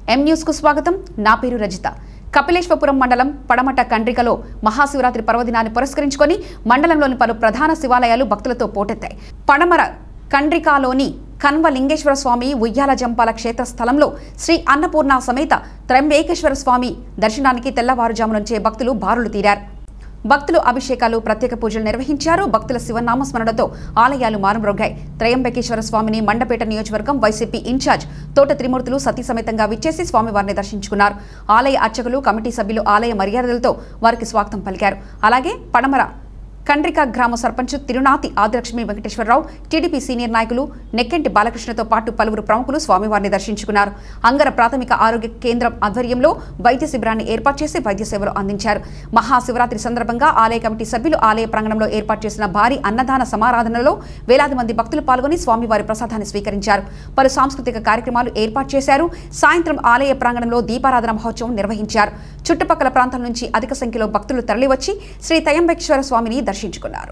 M news కు స్వాగతం. నా పేరు రజిత. కపిలేశ్వరపురం మండలం పడమట కండ్రికలో మహాశివరాత్రి పర్వదినాన్ని పురస్కరించుకొని మండలంలోని పలు ప్రధాన శివాలయాలు భక్తులతో పోటెత్తాయి. పడమర కండ్రికలోని కన్వలింగేశ్వర స్వామి ఉయ్యాల జంపాల క్షేత్ర స్థలంలో శ్రీ అన్నపూర్ణ సమేత త్రయంబకేశ్వర స్వామి దర్శనానికి తెల్లవారుజాము నుంచే భక్తులు బారులు తీరారు. భక్తులు అభిషేకాలు, ప్రత్యేక పూజలు నిర్వహించారు. భక్తుల శివనామస్మరణతో ఆలయాలు మారుమ్రోగాయి. త్రయంబకేశ్వర స్వామిని మండపేట నియోజకవర్గం వైసీపీ ఇన్ఛార్జ్ తోట త్రిమూర్తులు సతీ సమేతంగా విచ్చేసి స్వామివారిని దర్శించుకున్నారు. ఆలయ అర్చకులు, కమిటీ సభ్యులు ఆలయ మర్యాదలతో వారికి స్వాగతం పలికారు. అలాగే పడమర కండ్రిక గ్రామ సర్పంచ్ తిరునాతి ఆదిలక్ష్మి వెంకటేశ్వరరావు, టీడీపీ సీనియర్ నాయకులు నెక్కెంటి బాలకృష్ణతో పాటు పలువురు ప్రముఖులు స్వామివారిని దర్శించుకున్నారు. అంగర ప్రాథమిక ఆరోగ్య కేంద్రం ఆధ్వర్యంలో వైద్య శిబిరాన్ని ఏర్పాటు చేసి వైద్య సేవలు అందించారు. మహాశివరాత్రి సందర్భంగా ఆలయ కమిటీ సభ్యులు ఆలయ ప్రాంగణంలో ఏర్పాటు చేసిన భారీ అన్నదాన సమారాధనలో వేలాది మంది భక్తులు పాల్గొని స్వామివారి ప్రసాదాన్ని స్వీకరించారు. పలు సాంస్కృతిక కార్యక్రమాలు ఏర్పాటు చేశారు. సాయంత్రం ఆలయ ప్రాంగణంలో దీపారాధన మహోత్సవం నిర్వహించారు. చుట్టుపక్కల ప్రాంతాల నుంచి అధిక సంఖ్యలో భక్తులు తరలివచ్చి శ్రీ త్రయంబకేశ్వర స్వామిని దర్శించుకున్నారు.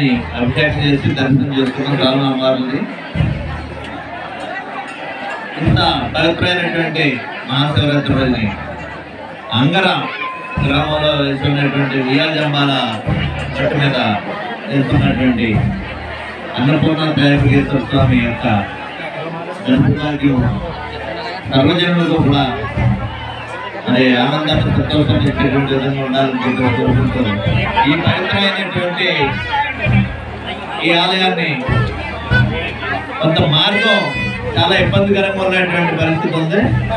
అంగర గ్రామంలో వెళ్తున్నటువంటి ఉయ్యాల జంపాల చెట్టు మీద వెళ్తున్నటువంటి అన్నపూర్ణ త్రయంబకేశ్వర స్వామి యొక్క దర్శనానికి సర్వజనులకు కూడా మరి ఆనందాన్ని సంతోషం ఇచ్చేటువంటి విధంగా ఉండాలని కోరుకుంటూ ఈ పవిత్రమైనటువంటి ఈ ఆలయాన్ని కొంత మార్గం చాలా ఇబ్బందికరంగా ఉన్నటువంటి పరిస్థితి ఉంది.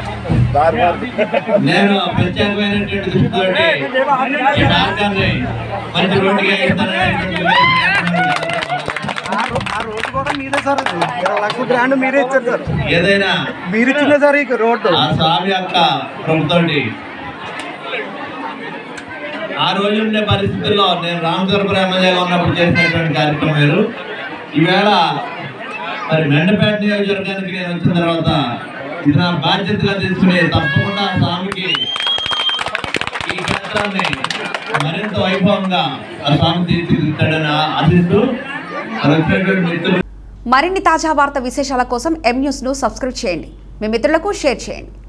నేను ప్రత్యేకమైనటువంటి దృష్టితోటి ఈ మార్గాన్ని మంచి రోడ్డుగా ఏదైనా ఆ స్వామి యొక్క ప్రభుత్వం ఆ రోజు ఉండే పరిస్థితుల్లో నేను రామచంద్రపురం ఎమ్మెల్యేగా ఉన్నప్పుడు చేసినటువంటి కార్యక్రమం వేరు. ఈవేళ మరి మెండపేట నియోజకవర్గానికి నేను వచ్చిన తర్వాత ఇది నా బాధ్యతగా తీసుకుని తప్పకుండా స్వామికి ఈ క్షేత్రాన్ని మరింత వైభవంగా ఆ స్వామి తీర్చిదిద్దాడని ఆశిస్తూ మరిన్ని తాజా వార్త విశేషాల కోసం ఎం న్యూస్ ను సబ్స్క్రైబ్ చేయండి. మీ మిత్రులకు షేర్ చేయండి.